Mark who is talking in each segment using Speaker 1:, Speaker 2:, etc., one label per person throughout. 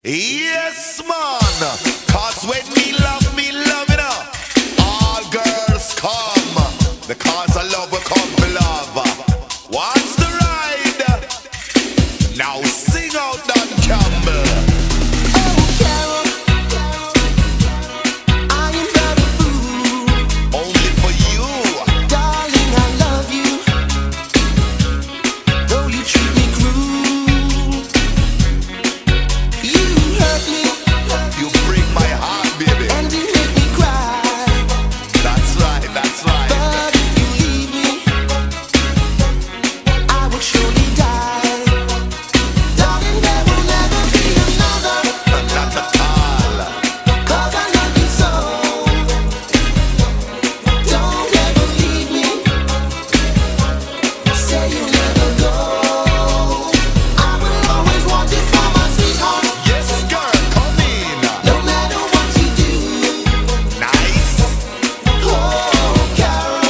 Speaker 1: Yes, man. Cause when me love it up. All girls come. Because I love will come for love. What's the ride? Now sing out Don Campbell.
Speaker 2: Oh, Carol, I am but a fool.
Speaker 1: Only for you.
Speaker 2: Darling, I love you. Though you treat me cruel. You hurt me.
Speaker 1: You break my heart, baby.
Speaker 2: And you make me cry.
Speaker 1: That's right, that's right.
Speaker 2: But if you leave me, I will surely die. Darling, there will never be another.
Speaker 1: Not at all.
Speaker 2: 'Cause I love you so. Don't ever leave me. Say you'll never go. I will always want you for my sweetheart.
Speaker 1: Yes, girl, come in.
Speaker 2: No matter what you do.
Speaker 1: Nice.
Speaker 2: Oh, Carol,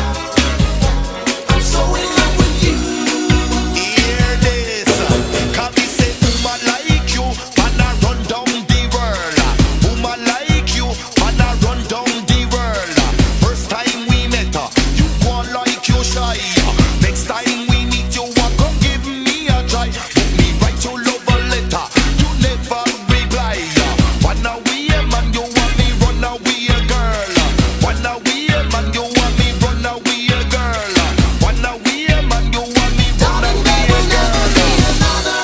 Speaker 2: I'm so in love with you.
Speaker 1: Hear this. Can we say woman like you, man, I run down the world. Woman like you, man, I run down the world. First time we met, you go like you shy. Next time we meet you, come give me a try. Book me write your love a letter, you never reply. Run away, man, you want me run away, girl. Run away, man, you want me run away, girl. Run away, man, you want me run
Speaker 2: Darling, there
Speaker 1: away,
Speaker 2: will never be
Speaker 1: girl.
Speaker 2: another.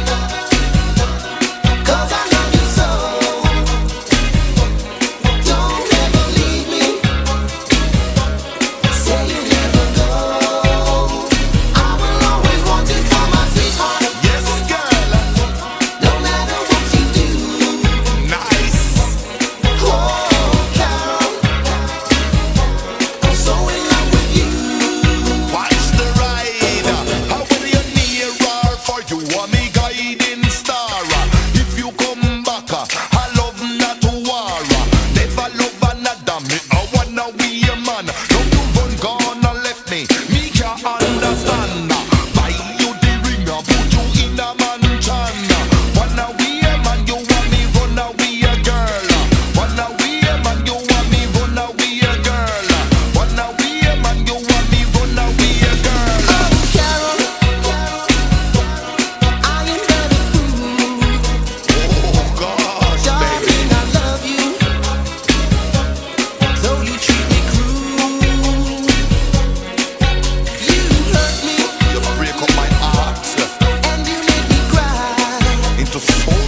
Speaker 2: 'Cause I love you so. Don't ever leave me. Say you'll never go. I will always want you for my sweetheart.
Speaker 1: Yes, girl.
Speaker 2: No matter what you do.
Speaker 1: Nice.
Speaker 2: Oh, Carol, I'm so in love with you.
Speaker 1: Watch the ride. How will you near or for you are me guiding star? If you come back, I love not to war. Never love another me. I wanna be a man. No you run gone and left me. Me can't understand. Buy you the ring, put you in a mansion. Wanna be a man, you want me run away a girl. Wanna be a man, you want me run away a girl. Wanna be a man, you want me run away a girl.
Speaker 2: Oh, Carol, I am but a fool.
Speaker 1: Oh gosh, baby.
Speaker 2: Darling, I love you. Though you treat me cruel. You hurt me
Speaker 1: You break up my heart
Speaker 2: and you make me cry.
Speaker 1: into so